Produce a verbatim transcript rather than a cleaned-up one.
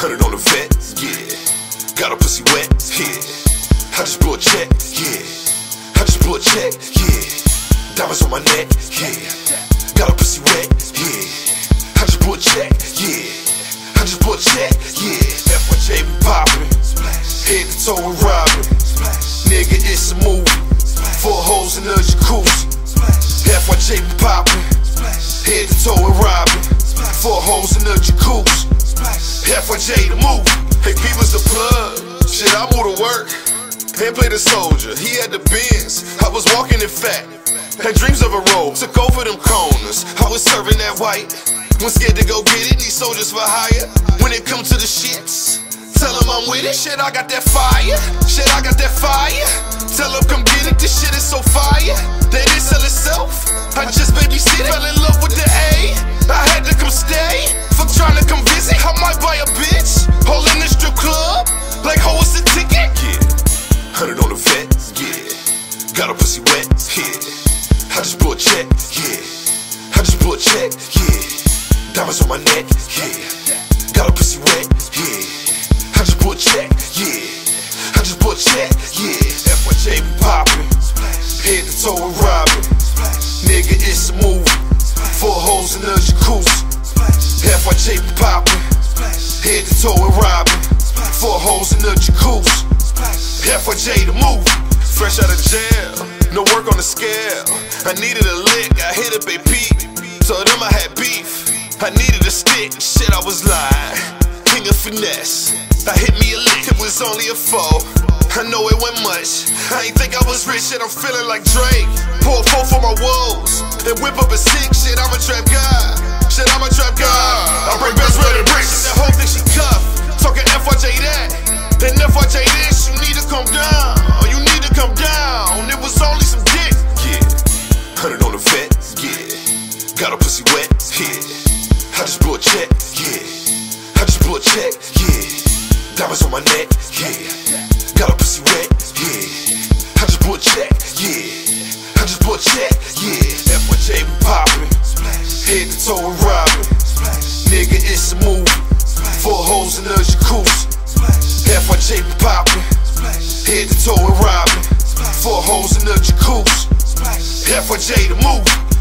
Hundred on the vet, yeah. Got a pussy wet, yeah. I just blew a check, yeah. I just blew a check, yeah. Diamonds on my neck, yeah. Got a pussy wet, yeah. I just blew a check, yeah. I just blew a check, yeah. F Y J we poppin', head to toe and robbin'. Nigga, it's a movie. Four hoes in the jacuzzi. F Y J we poppin', head to toe and robbin'. Four hoes in the jacuzzi. F Y J the movie. Hey, people's the plug. Shit, I moved to work and played a soldier. He had the Benz. I was walking in fat. Had dreams of a roll. Took over them corners. I was serving that white. Was scared to go get it. These soldiers for hire. When it come to the shits, tell them I'm with it. Shit, I got that fire. Shit, I got that fire. Tell them come get it. This shit is so fire. They didn't sell itself. I just babysit it. Fell in love with the A. I had to come stay. Fuck trying to come visit. I might buy a bitch. All in the strip club. Like, how was the ticket? Yeah. Hundred on the vet. Yeah. Got a pussy wet. Yeah. I just blew a check. Yeah. I just blew a check. Yeah. Diamonds on my neck. Yeah. Got a pussy wet. Yeah. I just blew a check. Yeah. I just blew a check. Yeah. F Y J we poppin'. Head to toe and robbin'. Nigga, it's a movie. Four hoes in the jacuzzi. F Y J we poppin'. Head to toe and robbin'. Four hoes in the jacuzzi. F Y J the movie. Fresh out of jail, no work on the scale. I needed a lick, I hit up A P. Told them I had beef. I needed a stick, shit I was lying. King of finesse. I hit me a lick, it was only a four. I know it went much. I ain't think I was rich, shit I'm feeling like Drake. Pour a four for my woes, and whip up a six. Shit, I'm a trap guy. Shit, I'm a trap guy. I bring best red and bricks. That whole thing she cuff. Talking F Y J that. Then F Y J this. You need to calm down. Oh, you need to come down. It was only some dick. Yeah. Hundred on the vet. Yeah. Got a pussy wet. Yeah. I just blew a check. Yeah. I just blew a check. Yeah. Diamonds on my neck. Yeah. Got a pussy wet. Yeah. I just blew a check. Yeah. I just blew a check. Yeah. F Y J we poppin'. Head to toe and robbin'. Nigga, it's a movie. Four hoes in the jacuzzi. F Y J we poppin'. Head to toe and robbin'. Four hoes in the jacuzzi. F Y J the movie.